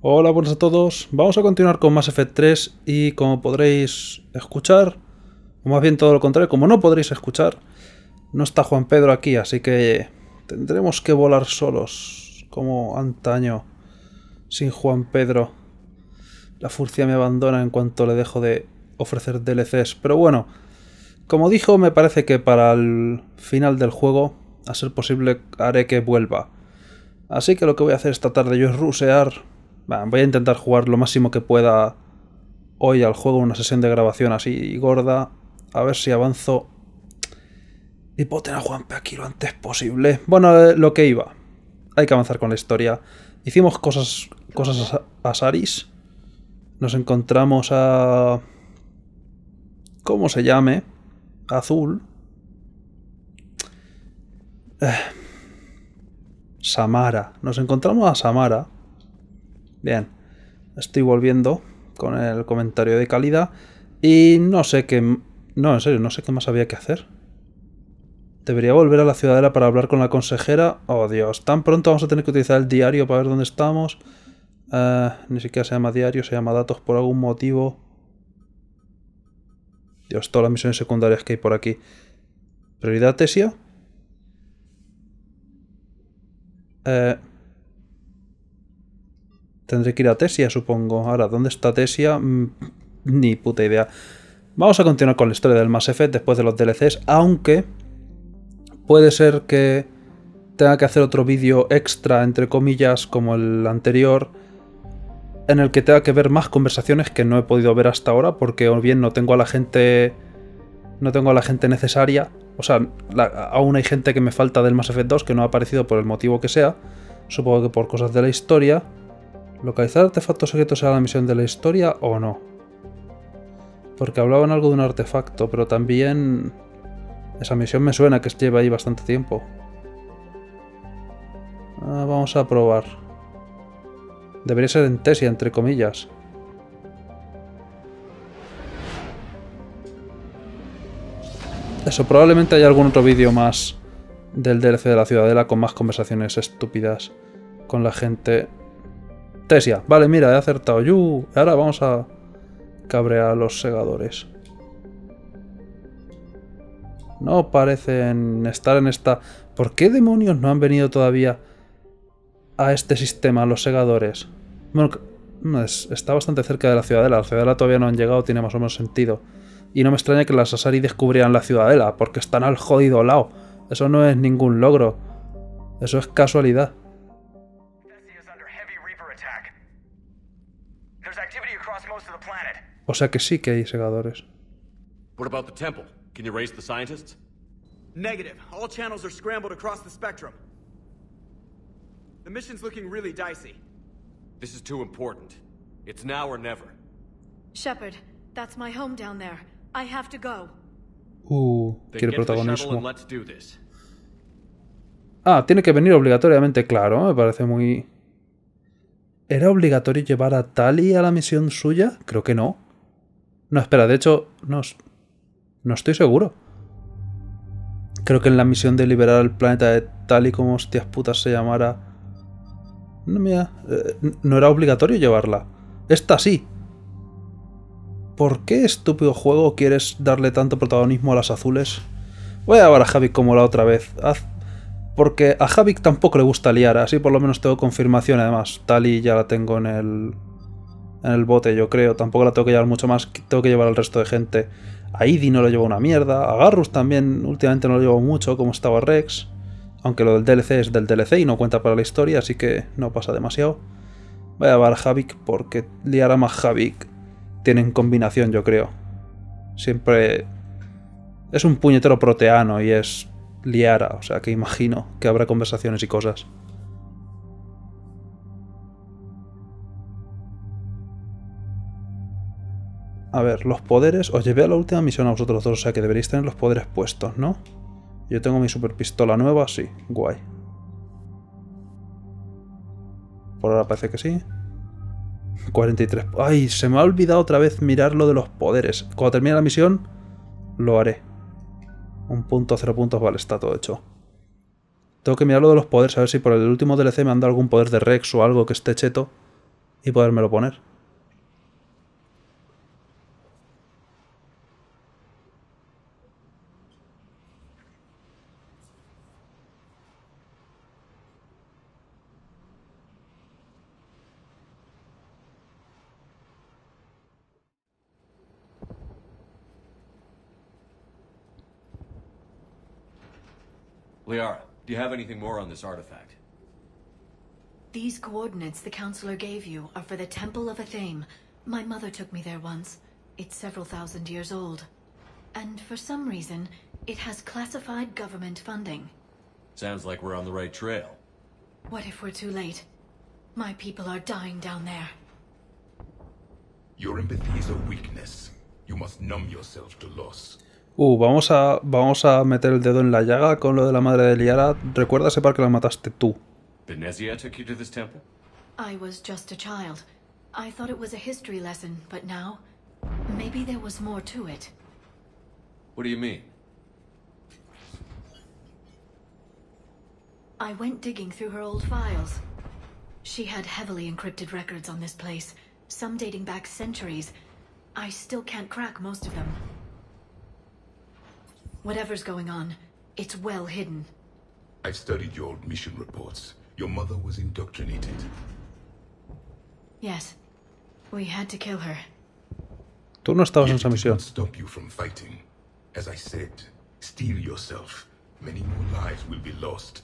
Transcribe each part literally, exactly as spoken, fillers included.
Hola, buenas a todos. Vamos a continuar con Mass Effect tres y como podréis escuchar, o más bien todo lo contrario, como no podréis escuchar, no está Juan Pedro aquí, así que tendremos que volar solos, como antaño, sin Juan Pedro. La furcia me abandona en cuanto le dejo de ofrecer D L Cs, pero bueno, como dijo, me parece que para el final del juego, a ser posible, haré que vuelva. Así que lo que voy a hacer esta tarde yo es rusear. Bueno, voy a intentar jugar lo máximo que pueda hoy al juego, una sesión de grabación así gorda. A ver si avanzo y puedo tener a Juanpe aquí lo antes posible. Bueno, eh, lo que iba. Hay que avanzar con la historia. Hicimos cosas, cosas a, a Saris. Nos encontramos a... ¿cómo se llame? Azul. Eh. Samara. Nos encontramos a Samara. Bien. Estoy volviendo con el comentario de calidad. Y no sé qué... No, en serio, no sé qué más había que hacer. Debería volver a la ciudadela para hablar con la consejera. Oh, Dios. Tan pronto vamos a tener que utilizar el diario para ver dónde estamos. Uh, ni siquiera se llama diario, se llama datos por algún motivo. Dios, todas las misiones secundarias que hay por aquí. ¿Prioridad Tesia? Eh... Tendré que ir a Tesia, supongo. Ahora, ¿dónde está Tesia? Mm, ni puta idea. Vamos a continuar con la historia del Mass Effect después de los D L Cs, aunque puede ser que tenga que hacer otro vídeo extra, entre comillas, como el anterior, en el que tenga que ver más conversaciones que no he podido ver hasta ahora, porque o bien no tengo a la gente... no tengo a la gente necesaria. O sea, la, aún hay gente que me falta del Mass Effect dos que no ha aparecido por el motivo que sea. Supongo que por cosas de la historia. ¿Localizar artefactos secretos será la misión de la historia o no? Porque hablaban algo de un artefacto, pero también... esa misión me suena que lleva ahí bastante tiempo. Ah, vamos a probar. Debería ser en Tesia, entre comillas. Eso, probablemente haya algún otro vídeo más del D L C de la Ciudadela con más conversaciones estúpidas con la gente. Tesia, vale, mira, he acertado. ¡Yu! Ahora vamos a cabrear a los segadores. No parecen estar en esta... ¿Por qué demonios no han venido todavía a este sistema los segadores? Bueno, está bastante cerca de la Ciudadela. La Ciudadela todavía no han llegado, tiene más o menos sentido. Y no me extraña que las Asari descubrieran la Ciudadela, porque están al jodido lado. Eso no es ningún logro. Eso es casualidad. O sea que sí que hay segadores. What about the temple? Can you raise the scientists? Negative. All channels are scrambled across the spectrum. The mission's looking really dicey. This is too important. It's now or never. Shepard, that's my home down there. I have to go. Uh, Then quiere get to the shuttle protagonismo. and let's do this. Ah, tiene que venir obligatoriamente, claro. Me parece muy... ¿Era obligatorio llevar a Tali a la misión suya? Creo que no. No, espera, de hecho, no, no estoy seguro. Creo que en la misión de liberar el planeta de Tali, como hostias putas se llamara... No, mira, eh, no era obligatorio llevarla. Esta sí. ¿Por qué, estúpido juego, quieres darle tanto protagonismo a las azules? Voy a llevar a Havik como la otra vez. Haz... Porque a Havik tampoco le gusta liar, así por lo menos tengo confirmación. Además, Tali ya la tengo en el... en el bote, yo creo. Tampoco la tengo que llevar mucho más. Tengo que llevar al resto de gente. A Idi no lo llevo una mierda. A Garrus también últimamente no lo llevo mucho, como estaba Rex. Aunque lo del D L C es del D L C y no cuenta para la historia, así que no pasa demasiado. Voy a llevar a Havik porque liar a más Havik tienen combinación, yo creo. Siempre... es un puñetero proteano y es Liara, o sea que imagino que habrá conversaciones y cosas. A ver, los poderes... Os llevé a la última misión a vosotros dos, o sea que deberéis tener los poderes puestos, ¿no? Yo tengo mi super pistola nueva, sí, guay. Por ahora parece que sí. cuarenta y tres... ¡Ay! Se me ha olvidado otra vez mirar lo de los poderes. Cuando termine la misión, lo haré. Un punto, cero puntos, vale, está todo hecho. Tengo que mirar lo de los poderes, a ver si por el último D L C me han dado algún poder de Rex o algo que esté cheto. y podérmelo poner. Liara, do you have anything more on this artifact? These coordinates the counselor gave you are for the Temple of Athame. My mother took me there once. It's several thousand years old. And for some reason, it has classified government funding. Sounds like we're on the right trail. What if we're too late? My people are dying down there. Your empathy is a weakness. You must numb yourself to loss. Uh, vamos a, vamos a meter el dedo en la llaga con lo de la madre de Liara. Recuerda ese par que la mataste tú. Benezia took you to this temple? I was just a child. I thought it was a history lesson, but now, maybe there was more to it. What do you mean? I went digging through her old files. She had heavily encrypted records on this place, some dating back centuries. I still can't crack most of them. Whatever's going on, it's well hidden. I've studied your old mission reports. Your mother was indoctrinated. Yes. We had to kill her. Tú no estabas en Yet esa it did misión. not stop you from fighting. As I said, steel yourself. Many more lives will be lost.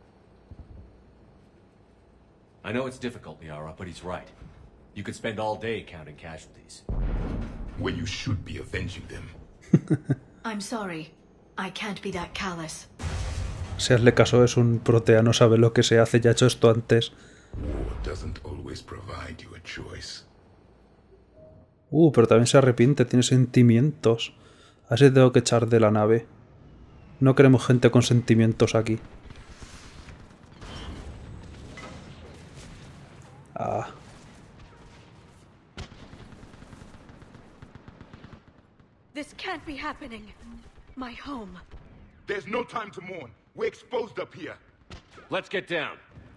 I know it's difficult, Liara, but he's right. You could spend all day counting casualties. When you should be avenging them. I'm sorry. I can't be that callous. Si hazle caso, es un protea, no sabe lo que se hace, ya ha hecho esto antes. War doesn't always provide you a choice. Uh, pero también se arrepiente, tiene sentimientos. Así tengo que echar de la nave. No queremos gente con sentimientos aquí. Ah. This can't be happening. My home. There's no time to mourn. We're exposed up here. Let's get down.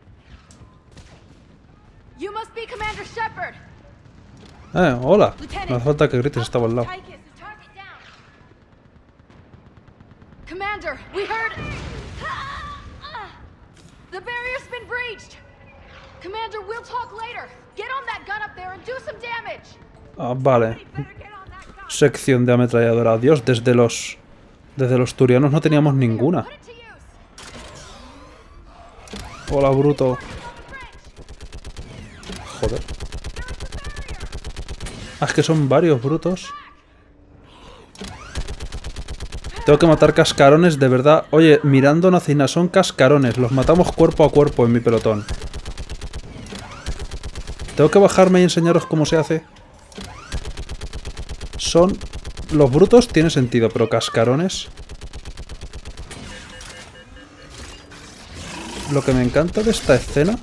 You must be Commander Shepard. Eh, hola. Lieutenant, No hace falta que grites, estaba al lado. Tychus is target down. Commander, we heard. The barrier's been breached. Commander, we'll talk later. Get on that gun up there and do some damage. Ah, vale. Sección de ametralladora. Dios, desde los... Desde los turianos no teníamos ninguna. Put it to use. Hola, bruto. Joder. Ah, es que son varios brutos. Tengo que matar cascarones, de verdad. Oye, mirando Nacina, son cascarones. Los matamos cuerpo a cuerpo en mi pelotón. Tengo que bajarme y enseñaros cómo se hace. Son... Los brutos tiene sentido, pero cascarones... Lo que me encanta de esta escena...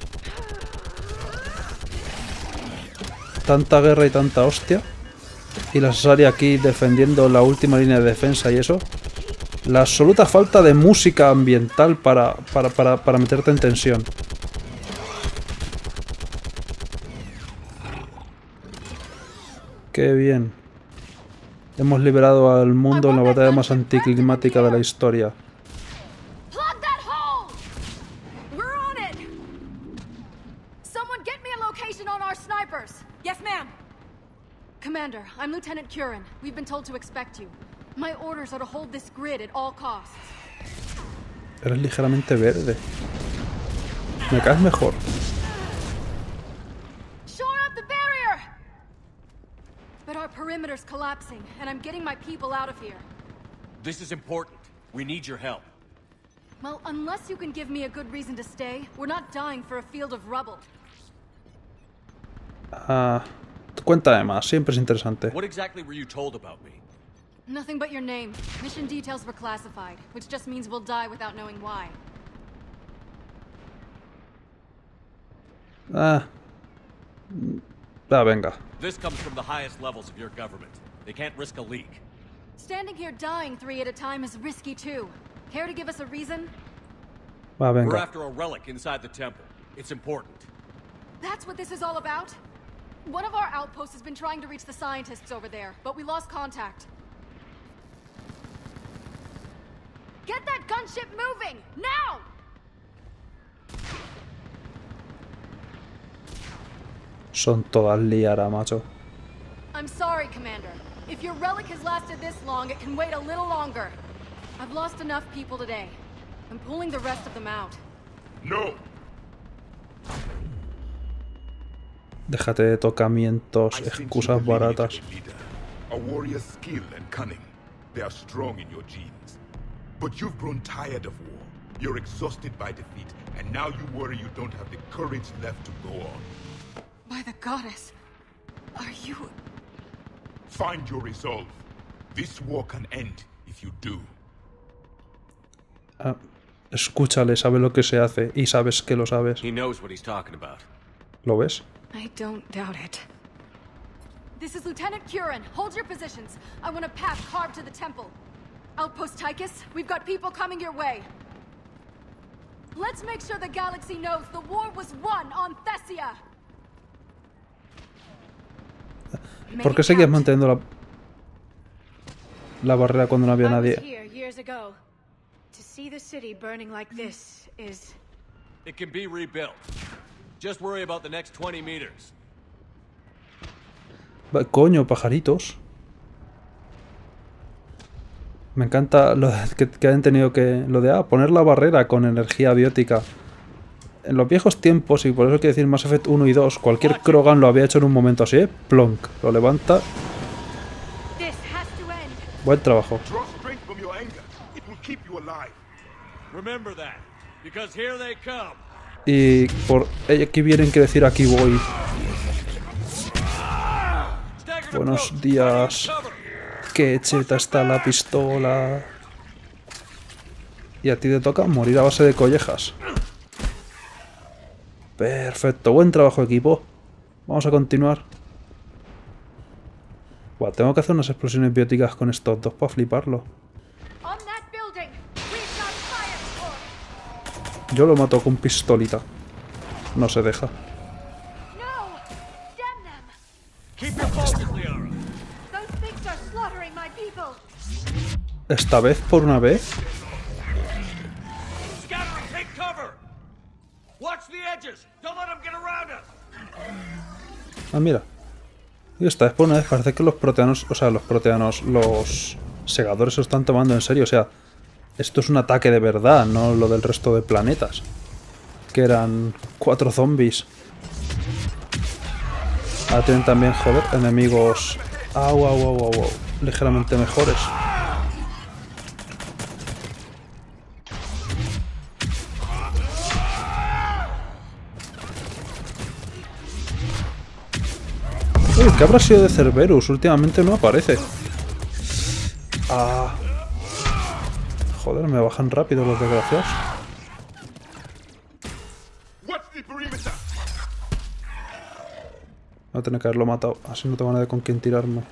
Tanta guerra y tanta hostia. Y la Sasari aquí defendiendo la última línea de defensa y eso. La absoluta falta de música ambiental para, para, para, para meterte en tensión. Qué bien. Hemos liberado al mundo en la batalla más anticlimática de la historia. Plug that hole. We're on it. Someone get me a location on our snipers. Yes, ma'am. Commander, I'm Lieutenant Curran. We've been told to expect you. My orders are to hold this grid at all costs. Eres ligeramente verde. Me caes mejor. Shore up the barrier! But our perimeter's collapsing, and I'm getting my people out of here. This is important. We need your help. Well, unless you can give me a good reason to stay, we're not dying for a field of rubble. Ah, cuéntame más, siempre es interesante. What exactly were you told about me? Nothing but your name. Mission details were classified, which just means we'll die without knowing why. Ah. Ah, venga. This comes from the highest levels of your government. They can't risk a leak. Standing here dying three at a time is risky too. Care to give us a reason? Va, We're venga. after a relic inside the temple. It's important. That's what this is all about? One of our outposts has been trying to reach the scientists over there, but we lost contact. Get that gunship moving! Now! Son todas liaras, macho. I'm sorry, Commander. If your relic has lasted this long, it can wait a little longer. I've lost enough people today. I'm pulling the rest of them out. No! Déjate de tocamientos, I think excusas you really baratas. need a leader. A warrior's skill and cunning. They are strong in your genes. But you've grown tired of war. You're exhausted by defeat, and now you worry you don't have the courage left to go on. By the goddess, are you... Find your resolve. This war can end if you do. Ah, escúchale, sabe lo que se hace y sabes que lo sabes. He knows what he's talking about. ¿Lo ves? I don't doubt it. This is Lieutenant Curran. Hold your positions. I want a path carved to the temple. Outpost Tychus, we've got people coming your way. Let's make sure the galaxy knows the war was won on Thessia. ¿Por qué seguías manteniendo la, la barrera cuando no había nadie? To see the city burning like this is... It can be rebuilt. Just worry about the next twenty meters. Va, coño, pajaritos. Me encanta lo de, que, que hayan tenido que... Lo de ah, poner la barrera con energía biótica. En los viejos tiempos, y por eso quiero decir Mass Effect uno y dos, cualquier Krogan lo había hecho en un momento así, ¿eh? Plonk. Lo levanta. Buen trabajo. Y por aquí vienen que decir aquí voy. Buenos días. Qué cheta está la pistola. Y a ti te toca morir a base de collejas. Perfecto, buen trabajo, equipo. Vamos a continuar. Buah, tengo que hacer unas explosiones bióticas con estos dos para fliparlo. Yo lo mato con pistolita. No se deja. Esta vez, por una vez. Ah, mira. Y esta vez por una vez parece que los proteanos, o sea, los proteanos, los segadores se están tomando en serio. O sea, esto es un ataque de verdad, no lo del resto de planetas. Que eran cuatro zombies. Ahora tienen también, joder, enemigos... Au, au, au, au, au. Ligeramente mejores. Uy, ¿qué habrá sido de Cerberus? Últimamente no aparece. Ah. Joder, me bajan rápido los desgraciados. Voy a tener que haberlo matado, así no tengo nadie con quien tirarme.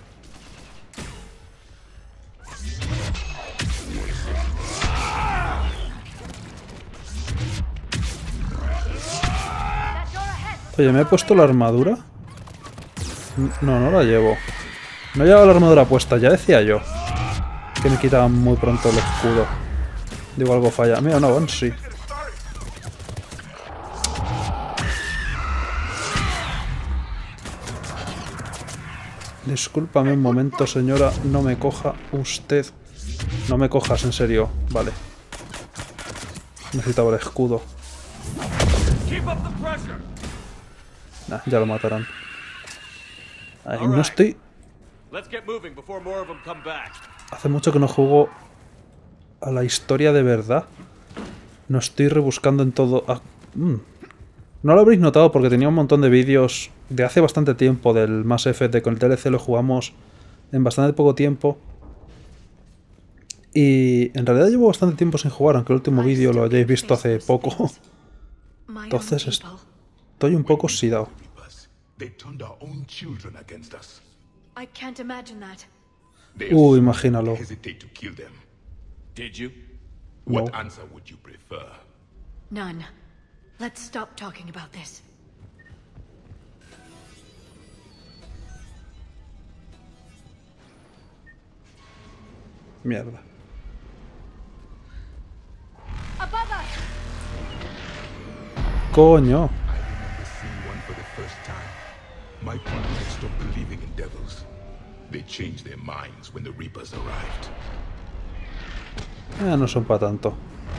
Oye, ¿me he puesto la armadura? No, no la llevo. No llevo la armadura puesta, ya decía yo. Que me quitaban muy pronto el escudo. Digo, algo falla. Mira, no, sí. Discúlpame un momento, señora. No me coja usted. No me cojas, en serio. Vale. Necesitaba el escudo. Nah, ya lo matarán. Ay, no estoy... Hace mucho que no juego a la historia de verdad. No estoy rebuscando en todo... Ah, mm. No lo habréis notado porque tenía un montón de vídeos de hace bastante tiempo del Mass Effect, con el D L C lo jugamos en bastante poco tiempo. Y en realidad llevo bastante tiempo sin jugar, aunque el último vídeo lo hayáis visto hace poco. Entonces estoy un poco oxidado. Uh, imagínalo. No. None. Let's stop talking about this. Mierda. Above us! Coño. I remember seeing one for the first time. My people had stopped believing in devils. They changed their minds when the Reapers arrived. Eh, no son para tanto.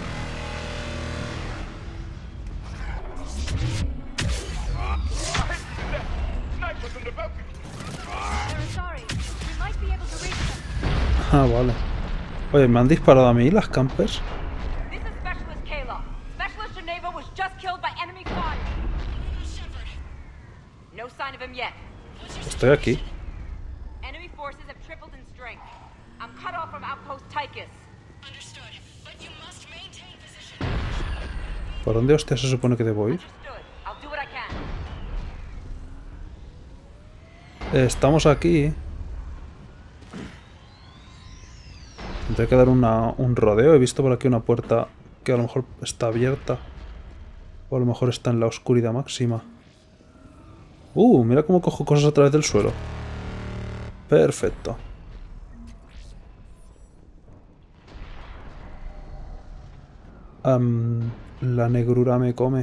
They're sorry. We might be able to reach them. Ah, vale. Oye, ¿me han disparado a mí las campers? This is Specialist Kayla. Specialist Geneva was just killed by enemy fire. No sign of him yet. Estoy aquí. Enemy forces have tripled in strength. I'm cut off from outpost Tychus. Understood. But you must maintain position. ¿Por dónde hostia se supone que debo ir? Understood. I'll do what I can. Eh, estamos aquí. Tendré que dar una, un rodeo. He visto por aquí una puerta que a lo mejor está abierta. O a lo mejor está en la oscuridad máxima. Uh, mira cómo cojo cosas a través del suelo. Perfecto. Um, la negrura me come.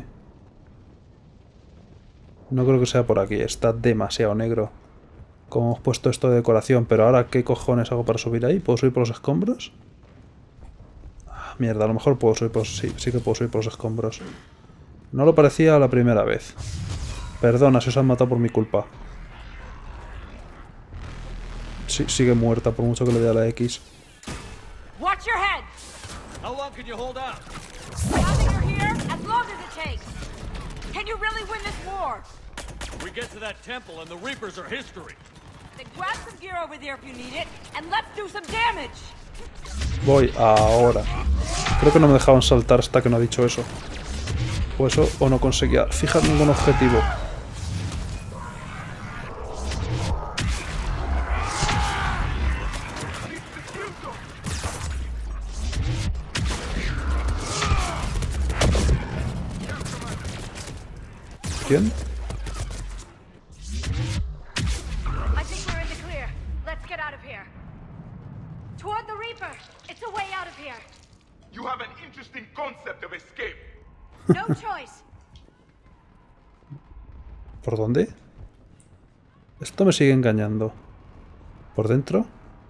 No creo que sea por aquí. Está demasiado negro. Como hemos puesto esto de decoración. Pero ahora, ¿qué cojones hago para subir ahí? ¿Puedo subir por los escombros? Ah, mierda, a lo mejor puedo subir por... Sí, sí que puedo subir por los escombros. No lo parecía la primera vez. Perdona si os han matado por mi culpa. Sí, sigue muerta por mucho que le dé a la X. Watch your head. How long can you hold out? Now that you're here, as long as it takes. Can you really win this war? We get to that temple and the Reapers are history. Then grab some gear over there if you need it, and let's do some damage. Voy ahora. Creo que no me dejaban saltar hasta que no ha dicho eso. O eso, o no conseguía fijar ningún objetivo. ¿Quién? I think we're in the clear. Let's get out of here. Toward the Reaper. It's a way out of here. You have an interesting concept of escape. No choice. ¿Por dónde? Esto me sigue engañando. ¿Por dentro?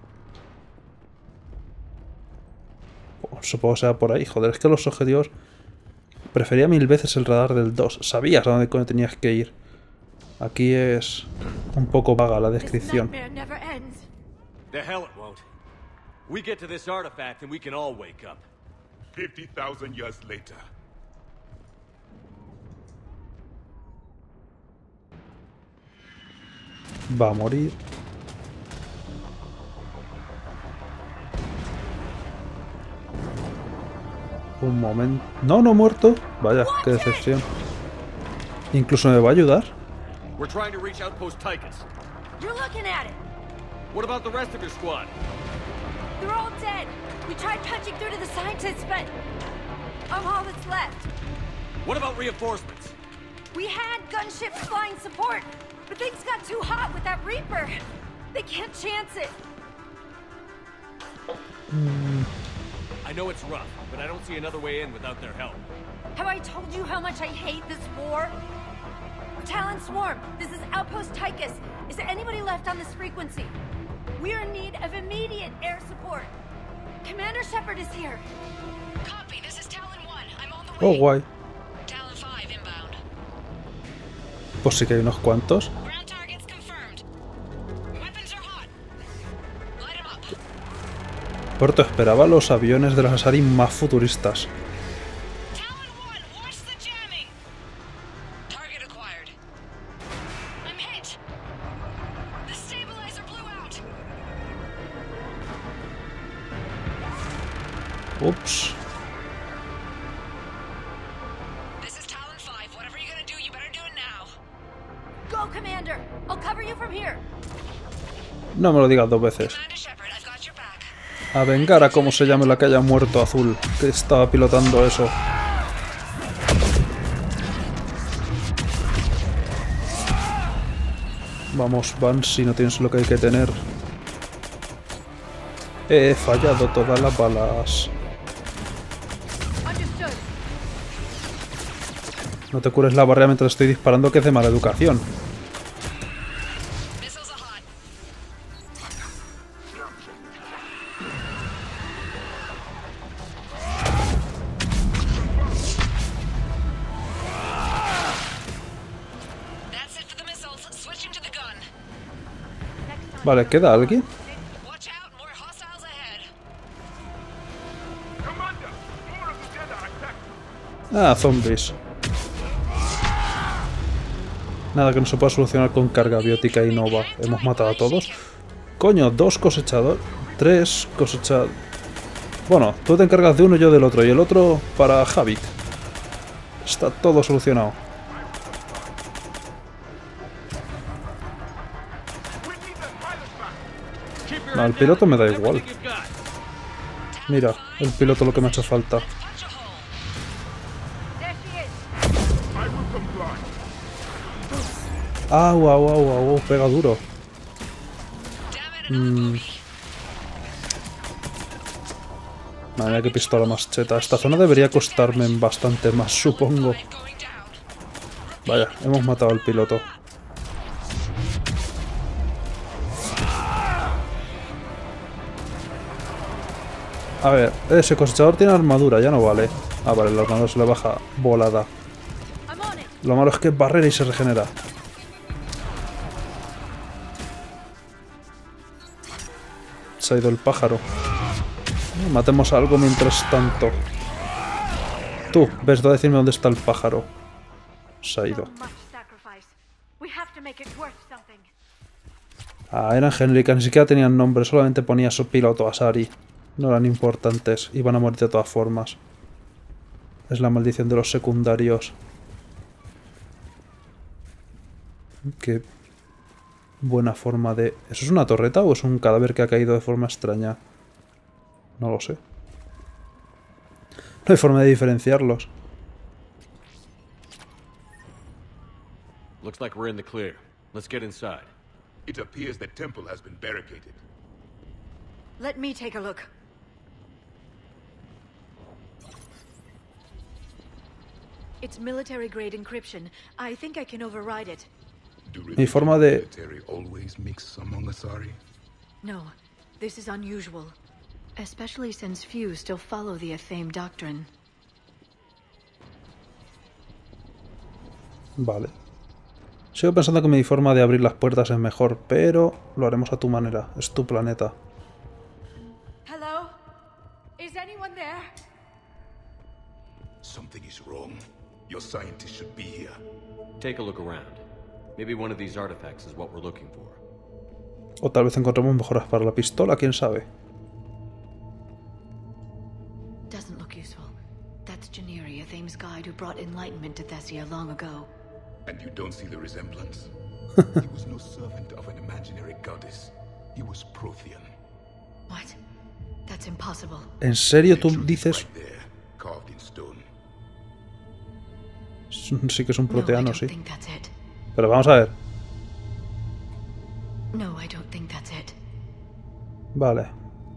Oh, supongo que sea por ahí. Joder, es que los objetivos... Prefería mil veces el radar del dos. Sabías a dónde coño tenías que ir. Aquí es un poco vaga la This descripción. nightmare never ends. The hell it won't. We get to this artifact and we can all wake up. fifty thousand years later. Va a morir. Un momento. No, no ha muerto. Vaya, qué decepción. Incluso me va a ayudar. We're trying to reach outpost Tychus. You're looking at it. What about the rest of your squad? They're all dead. We tried punching through to the scientists, but I'm all that's left. What about reinforcements? We had gunships flying support, but things got too hot with that Reaper. They can't chance it. I know it's rough, but I don't see another way in without their help. Have I told you how much I hate this war? Talon Swarm, this is Outpost Tychus. Is there anybody left on this frequency? We're in need of immediate air support. Commander Shepard is here. Copy, this is Talon one. I'm on the Oh, way. guay. Talon five inbound. Pues sí que hay unos cuantos. Ground targets confirmed. Weapons are hot. Light 'em up. Porto esperaba los aviones de los Asari más futuristas. Talon one, watch the jamming. Target acquired. I'm hit. The stabilizer blew out. Ups. This is Talon five. Whatever you're gonna do, you better do it now. Go, Commander! I'll cover you from here. No me lo digas dos veces. Commander Shepard, I've got your back. A vengar a como se llame la que haya muerto azul, que estaba pilotando eso. Vamos, Van, si no tienes lo que hay que tener. He fallado todas las balas. Understood. No te cures la barrera mientras estoy disparando, que es de mala educación. Missiles are hot. That's it for the missiles. Switching to the gun. Vale, ¿queda alguien? Watch out, more hostiles ahead. Commander, more of the Jedi attack. Ah, zombies. Nada que no se pueda solucionar con carga biótica y nova. Hemos matado a todos. Coño, dos cosechadores. Tres cosechadores. Bueno, tú te encargas de uno y yo del otro. Y el otro para Havik. Está todo solucionado. No, el piloto me da igual. Mira, el piloto lo que me ha hecho falta. There she is. I will comply. Au, au, au, au, pega duro. Damn it, another bogey. Madre mía, qué pistola más cheta. Esta zona debería costarme bastante más, supongo. Going down. Vaya, hemos matado al piloto. A ver, ese cosechador tiene armadura, ya no vale. Ah, vale, la armadura se le baja volada. I'm on it. Lo malo es que es barrera y se regenera. Se ha ido el pájaro. Matemos a algo mientras tanto. Tú, ves, a decirme dónde está el pájaro. Se ha ido. So much sacrifice. We have to make it worth something. Ah, eran genéricas, ni siquiera tenían nombre, solamente ponía su piloto Asari. No eran importantes, iban a morir de todas formas. Es la maldición de los secundarios. Qué buena forma de... ¿Eso es una torreta o es un cadáver que ha caído de forma extraña? No lo sé. No hay forma de diferenciarlos. Looks like we're in the clear. Let's get inside. It appears the temple has been barricaded. Let me take a look. It's military-grade encryption. I think I can override it. Do Mi forma de... military always mix among Asari? No, this is unusual. Especially since few still follow the Athame doctrine. Vale. Sigo pensando que mi forma de abrir las puertas es mejor, pero lo haremos a tu manera. Es tu planeta. Hello? Is anyone there? Something is wrong. Your scientists should be here. Take a look around. Maybe one of these artifacts is what we're looking for. O tal vez encontremos mejoras para la pistola, quién sabe. Doesn't look useful. That's Janiri, Athame's guide who brought enlightenment to Thessia long ago. And you don't see the resemblance? He was no servant of an imaginary goddess. He was Prothean. What? That's impossible. ¿En serio The tú truth is dices? right there, carved in stone. Sí que es un No, I proteano, don't sí. think that's it. Pero vamos a ver. No, I don't think that's it. Vale.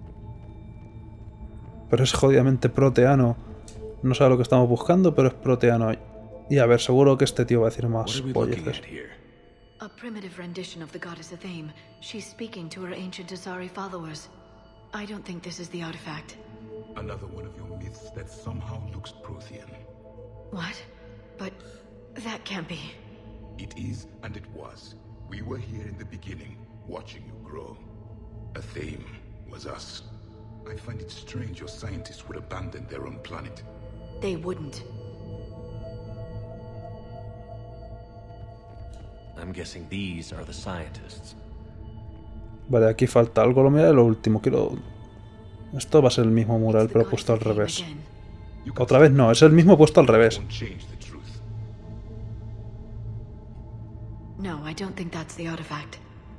Pero es jodidamente proteano. No sabe lo que estamos buscando, pero es proteano. Y a ver, seguro que este tío va a decir What más are we looking polleces. at here? A primitive rendition of the goddess Athame. She's speaking to her ancient Asari followers. I don't think this is the artifact. Another one of your myths that somehow looks Prothean. What? But that can't be. It is, and it was. We were here in the beginning, watching you grow. Athame was us. I find it strange your scientists would abandon their own planet. They wouldn't. I'm guessing these are the scientists. Vale, aquí falta algo. Lo miraré lo último. Quiero... Esto va a ser el mismo mural, The pero goddess puesto al Athame revés. again. You can Otra vez no, es el mismo puesto al revés. won't change the truth. No, I don't think that's the artifact.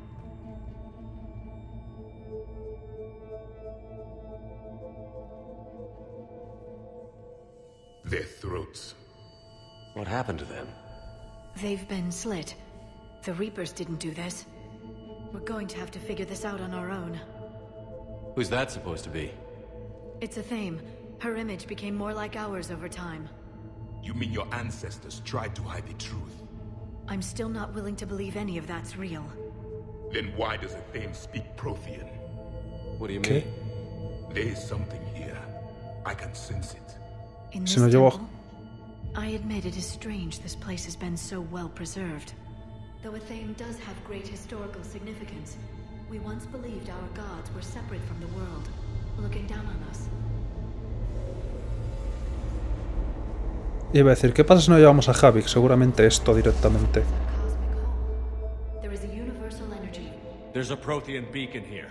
Their throats. What happened to them? They've been slit. The Reapers didn't do this. We're going to have to figure this out on our own. Who's that supposed to be? It's a theme. Her image became more like ours over time. You mean your ancestors tried to hide the truth? I'm still not willing to believe any of that's real. Then why does a Thame speak Prothean? What do you ¿Qué? mean? There is something here. I can sense it. In Se this nos llevó. temple, I admit it is strange this place has been so well preserved. Though a Thame does have great historical significance, we once believed our gods were separate from the world, looking down on us. Iba a decir, ¿qué pasa si no llevamos a Havik? Seguramente esto directamente. Cosmic whole. There is a universal energy. There's a Prothean beacon here.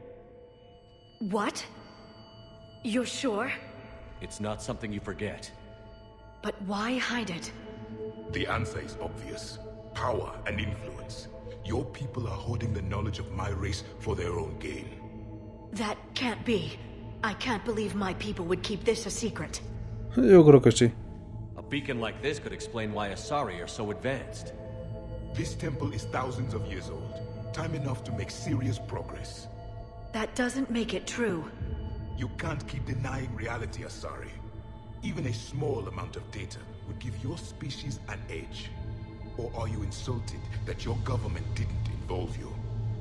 What? You're sure? It's not something you forget. But why hide it? The answer is obvious. Power and influence. Your people are holding the knowledge of my race for their own gain. That can't be. I can't believe my people would keep this a secret. Yo creo que sí. A beacon like this could explain why Asari are so advanced. This temple is thousands of years old. Time enough to make serious progress. That doesn't make it true. You can't keep denying reality, Asari. Even a small amount of data would give your species an edge. Or are you insulted that your government didn't involve you?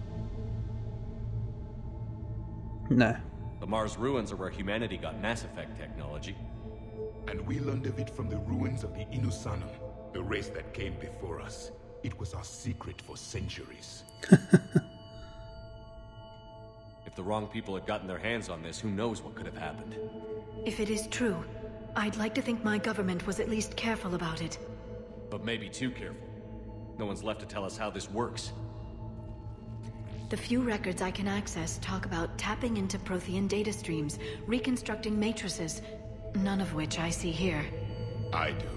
Nah. The Mars ruins are where humanity got Mass Effect technology. And we learned of it from the ruins of the Inusanum, the race that came before us. It was our secret for centuries. If the wrong people had gotten their hands on this, who knows what could have happened. If it is true, I'd like to think my government was at least careful about it. But maybe too careful. No one's left to tell us how this works. The few records I can access talk about tapping into Prothean data streams, reconstructing matrices, none of which I see here. I do.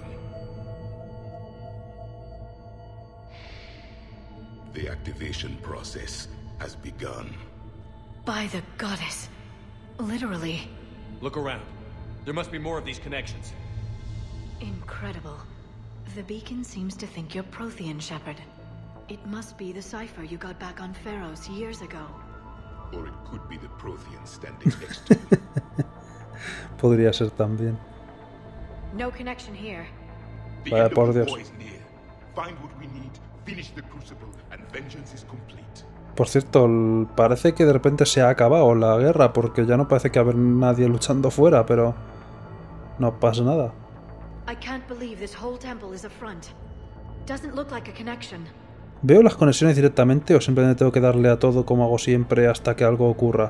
The activation process has begun. By the goddess. Literally. Look around. There must be more of these connections. Incredible. The beacon seems to think you're Prothean, Shepard. It must be the cipher you got back on Pharos years ago. Or it could be the Prothean standing next to me. Podría ser también. No connection here. The Vaya end por of the Dios. war is near. Find what we need, finish the crucible, and vengeance is complete. Por cierto, el- parece que de repente se ha acabado la guerra, porque ya no parece que haber nadie luchando fuera, pero no pasa nada. I can't believe this whole temple is a front. Doesn't look like a connection. ¿Veo las conexiones directamente o simplemente tengo que darle a todo como hago siempre hasta que algo ocurra?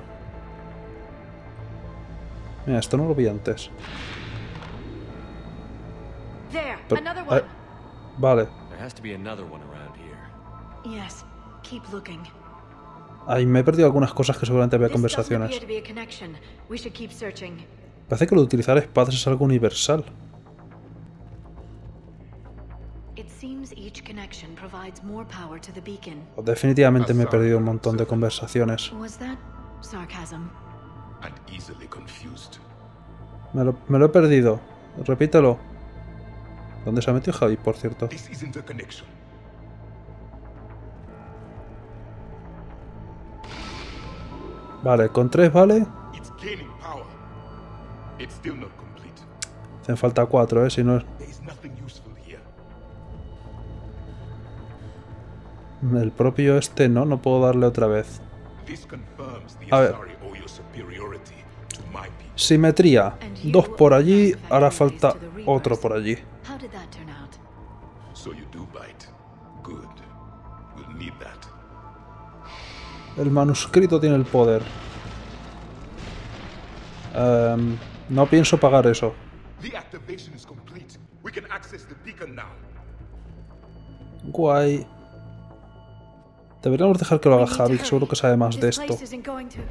Mira, esto no lo vi antes. There, Pero- another eh, one. vale. There has to be another one around here. Yes, keep looking. Ay, me he perdido algunas cosas que seguramente había This doesn't appear conversaciones. to be a connection. We should keep searching. Parece que lo de utilizar espadas es algo universal. It seems each connection provides more power to the beacon. Definitivamente me he perdido un montón de conversaciones. Was that sarcasm? And easily confused. Me lo, me lo he perdido. Repítelo. ¿Dónde se ha metido Javi, por cierto? This isn't a connection. Vale, con tres vale. It's gaining power. It's still not complete. Hacen falta cuatro, eh, si no es... There is nothing useful here. El propio este no, no puedo darle otra vez. This confirms the A ver. Asari owe your superiority to my people. Simetría. Dos por allí, ahora falta otro por allí. How did that turn out? So you do bite. Good. We'll need that. El manuscrito tiene el poder. Em, no pienso pagar eso. The activation is complete. We can access the beacon now. Guay. Deberíamos dejar que lo haga We need to Javi, hurry. seguro que sabe más de This esto. place isn't going to.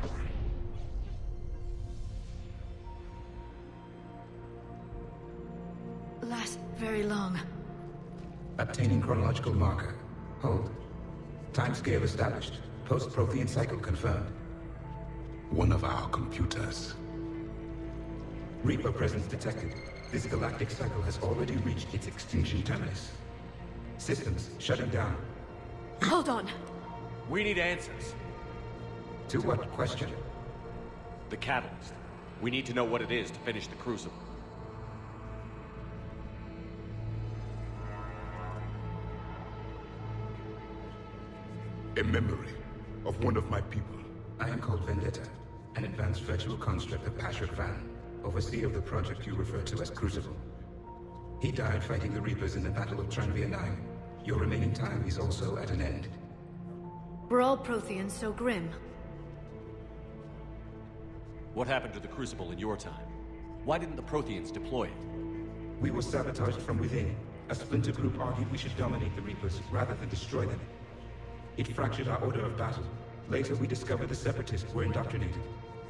Last very long. Obtaining chronological marker. Hold. Timescale established. Post-Prothean cycle confirmed. One of our computers. Reaper presence detected. This galactic cycle has already reached its extinction terminus. Systems shutting down. Hold on. We need answers. To what question? The catalyst. We need to know what it is to finish the Crucible. A memory of one of my people. I am called Vendetta, an advanced virtual construct of Patrick Van, overseer of the project you refer to as Crucible. He died fighting the Reapers in the Battle of Tranvia nine. Your remaining time is also at an end. Were all Protheans so grim? What happened to the Crucible in your time? Why didn't the Protheans deploy it? We were sabotaged from within. A splinter group argued we should dominate the Reapers rather than destroy them. It fractured our order of battle. Later we discovered the Separatists were indoctrinated.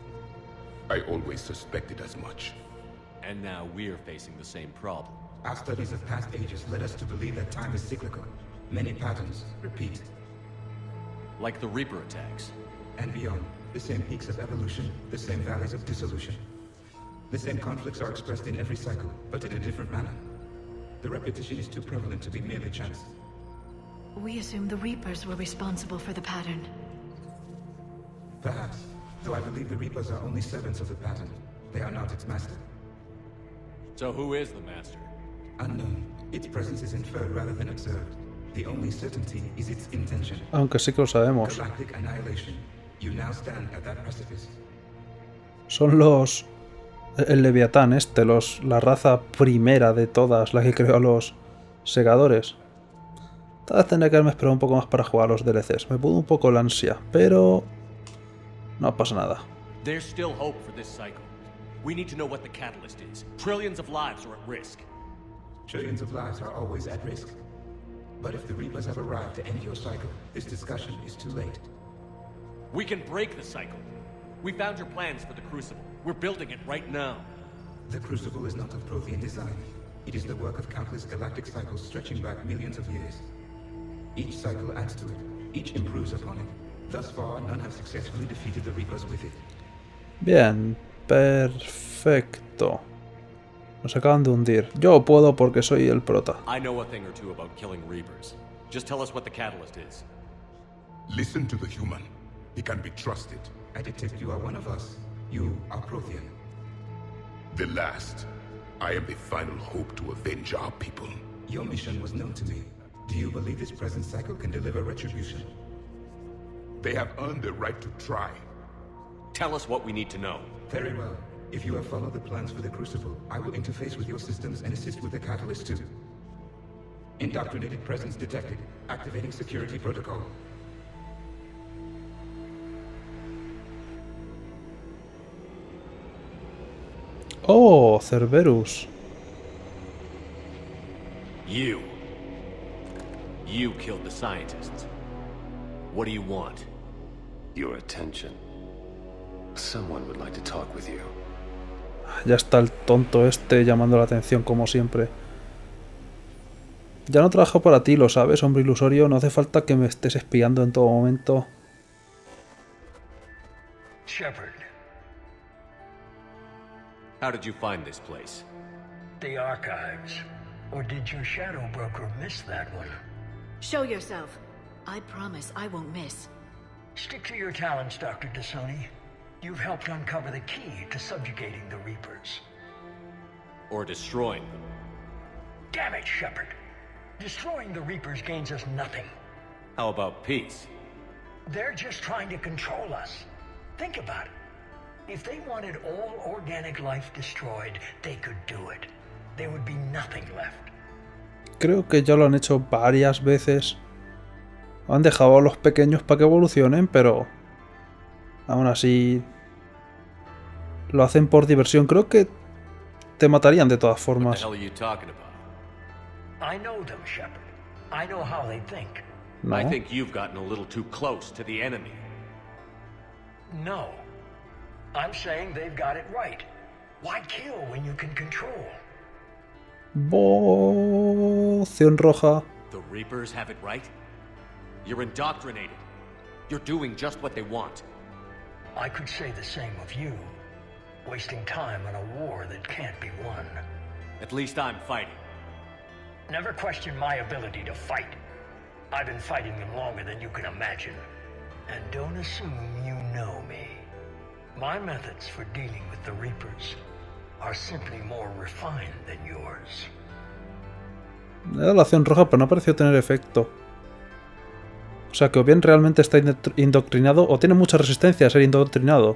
I always suspected as much. And now we're facing the same problem. Our studies of past ages led us to believe that time is cyclical. Many patterns repeat. Like the Reaper attacks. And beyond. The same peaks of evolution, the same valleys of dissolution. The same conflicts are expressed in every cycle, but in a different manner. The repetition is too prevalent to be merely chance. We assumed the Reapers were responsible for the pattern. Perhaps, though I believe the Reapers are only servants of the pattern. They are not its master. So who is the master? Unknown. Its presence is inferred rather than observed. The only certainty is its intention. Aunque sí que lo sabemos. Galactic annihilation. You now stand at that precipice. Son los... El Leviatán este, los, la raza primera de todas, la que creó a los segadores. Tal vez tendría que haberme esperado un poco más para jugar a los D L Cs. Me pudo un poco la ansia, pero... no pasa nada. There's still hope for this cycle. We need to know what the catalyst is. Trillions of lives are at risk. Trillions of lives are always at risk. But if the Reapers have arrived to end your cycle, this discussion is too late. We can break the cycle. We found your plans for the Crucible. We're building it right now. The Crucible is not of Prothean design. It is the work of countless galactic cycles stretching back millions of years. Each cycle adds to it. Each improves upon it. Thus far, none have successfully defeated the Reapers with it. Bien, perfecto. Nos acaban de hundir. Yo puedo porque soy el prota. I know a thing or two about killing Reapers. Just tell us what the catalyst is. Listen to the human. He can be trusted. I detect you are one of us. You are Prothean. The last. I am the final hope to avenge our people. Your mission was known to me. Do you believe this present cycle can deliver retribution? They have earned the right to try. Tell us what we need to know. Very well. If you have followed the plans for the Crucible, I will interface with your systems and assist with the catalyst too. Indoctrinated presence detected. Activating security protocol. Oh, Cerberus. You. You killed the scientists. What do you want? Your attention. Someone would like to talk with you. Ya está el tonto este llamando la atención como siempre. Ya no trabajo para ti, lo sabes, hombre ilusorio. No hace falta que me estés espiando en todo momento. Shepard. How did you find this place? The archives. Or did your shadow broker miss that one? Show yourself. I promise I won't miss. Stick to your talents, Doctor Dasoni. You've helped uncover the key to subjugating the Reapers. Or destroying them. Damn it, Shepard. Destroying the Reapers gains us nothing. How about peace? They're just trying to control us. Think about it. If they wanted all organic life destroyed, they could do it. There would be nothing left. Creo que ya lo han hecho varias veces. Han dejado a los pequeños para que evolucionen, pero aún así lo hacen por diversión. Creo que te matarían de todas formas. What the hell are you talking about? I know them, Shepard. I know how they think. No. I think you've gotten a little too close to the enemy. No. I'm saying they've got it right. Why kill when you can control? Poción roja. The Reapers have it right? You're indoctrinated. You're doing just what they want. I could say the same of you. Wasting time on a war that can't be won. At least I'm fighting. Never question my ability to fight. I've been fighting them longer than you can imagine. And don't assume you know me. My methods for dealing with the Reapers are simply more refined than yours. Le he dado la acción roja, pero no pareció tener efecto. O sea, que o bien realmente está indoctrinado o tiene mucha resistencia a ser indoctrinado.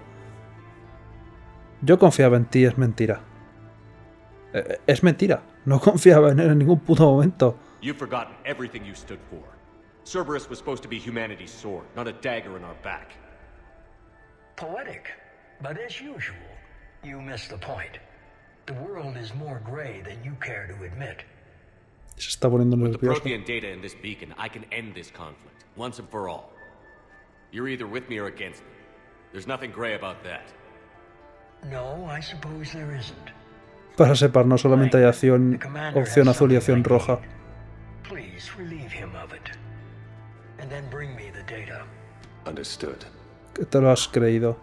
Yo confiaba en ti, es mentira. Eh, es mentira. No confiaba en él en ningún puto momento. You've forgotten everything you stood for. Cerberus was supposed to be humanity's sword, not a dagger in our back. Poetic, but as usual, you missed the point. The world is more gray than you care to admit. Se está poniendo With the nervioso. Prothean data in this beacon, I can end this conflict, once and for all. You're either with me or against me. There's nothing gray about that. No, I suppose there isn't. Para Separ no solamente hay acción, opción azul y acción roja. Please relieve him of it. And then bring me the data. Understood. ¿Qué te lo has creído?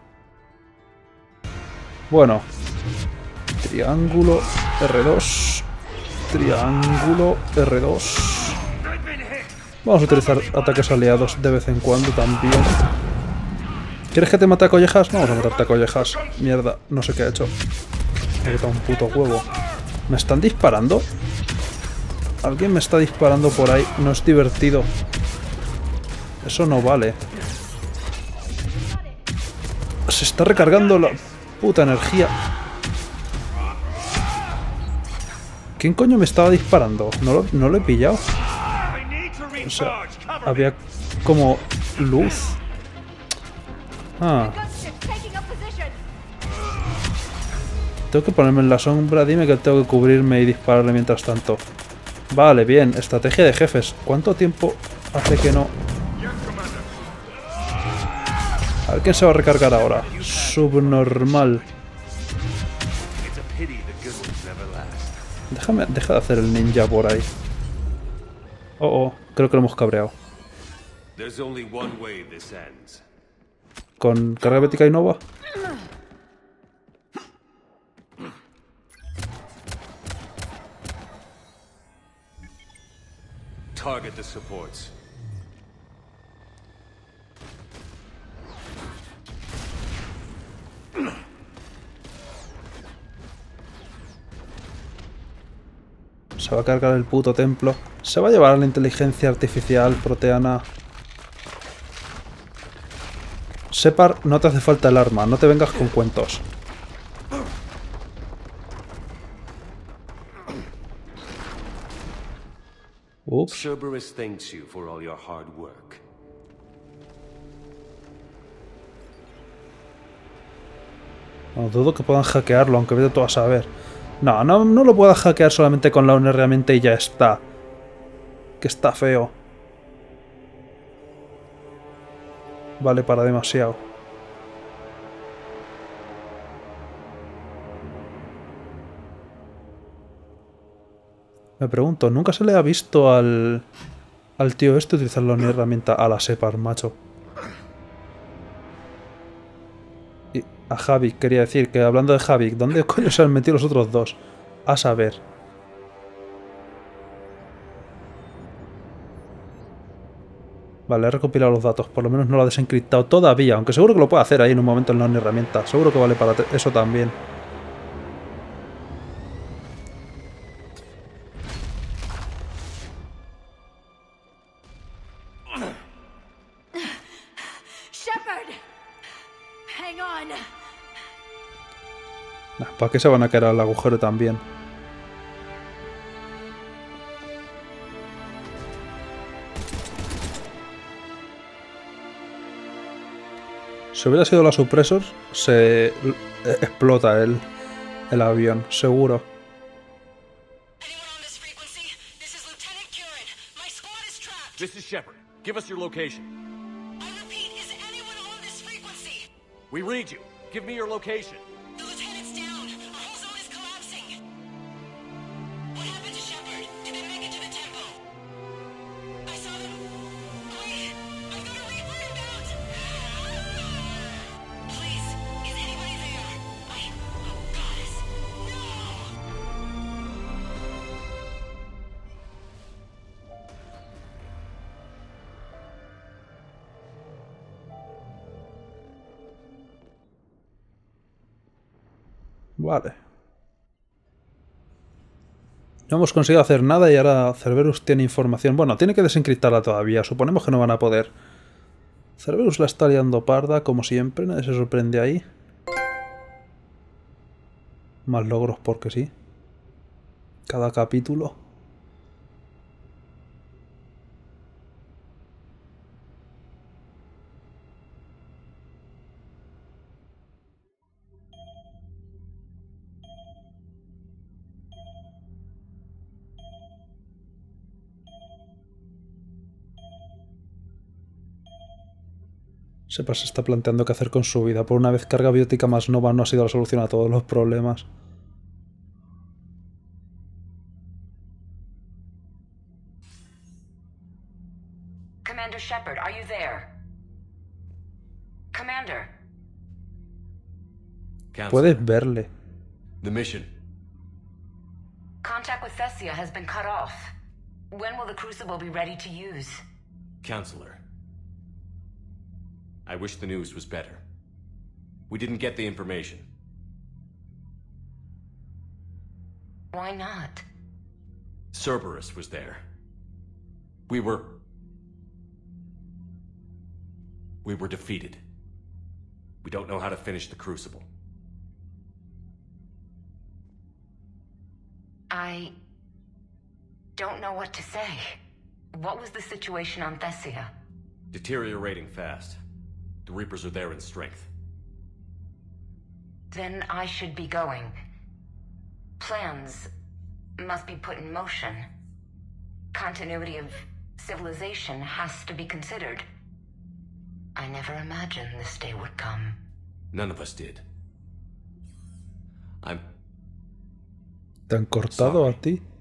Bueno. Triángulo erre dos. Triángulo erre dos. Vamos a utilizar ataques aliados de vez en cuando también. ¿Quieres que te mate a collejas? Vamos a matarte a collejas. Mierda, no sé qué ha hecho. Me ha quitado un puto huevo. ¿Me están disparando? Alguien me está disparando por ahí. No es divertido. Eso no vale. Se está recargando la puta energía. ¿Quién coño me estaba disparando? No lo, no lo he pillado. O sea, había como luz. Ah. Tengo que ponerme en la sombra. Dime que tengo que cubrirme y dispararle mientras tanto. Vale, bien. Estrategia de jefes. ¿Cuánto tiempo hace que no? A ver quién se va a recargar ahora. Subnormal. Déjame, deja de hacer el ninja por ahí. Oh, oh, creo que lo hemos cabreado. ¿Con carga bética y nova? Target the supports. Se va a cargar el puto templo. Se va a llevar a la inteligencia artificial proteana. Separ, no te hace falta el arma. No te vengas con cuentos. Ups. Cerberus thanks you for all your hard work. No dudo que puedan hackearlo, aunque vete tú a saber. No, no, no lo puedas hackear solamente con la una herramienta y ya está. Que está feo. Vale para demasiado. Me pregunto, ¿nunca se le ha visto al, al tío este utilizar la una herramienta a la Separ, macho? Y a Havik, quería decir, que hablando de Havik, ¿dónde coño se han metido los otros dos? A saber. Vale, he recopilado los datos, por lo menos no lo ha desencriptado todavía, aunque seguro que lo puede hacer ahí en un momento en la herramienta. Seguro que vale para eso también. ¿Para qué se van a caer al agujero también? Si hubiera sido la Suppressor, se explota el, el avión, seguro. This is Shepard. Give us your location. I repeat, is anyone on this frequency? We read you. Give me your location. The lieutenant's down. Our whole zone is collapsing. What happened to Shepard? Did they make it to the temple? I saw them. Wait, I've got a Reaper inbound. Please, is anybody there? I... Oh, goddess. Vale. No hemos conseguido hacer nada y ahora Cerberus tiene información. Bueno, tiene que desencriptarla todavía. Suponemos que no van a poder. Cerberus la está liando parda, como siempre. Nadie se sorprende ahí. Más logros porque sí. Cada capítulo. Sepa se está planteando qué hacer con su vida. Por una vez, carga biótica más nova no ha sido la solución a todos los problemas. Commander Shepard, are you there? Commander. Puedes verle. The mission. Contact with Thessia has been cut off. When will the Crucible be ready to use? Counselor. I wish the news was better. We didn't get the information. Why not? Cerberus was there. We were... We were defeated. We don't know how to finish the Crucible. I... don't know what to say. What was the situation on Thessia? Deteriorating fast. The Reapers are there in strength. Then I should be going. Plans must be put in motion. Continuity of civilization has to be considered. I never imagined this day would come. None of us did. I'm... ¿Te han cortado sorry. a ti?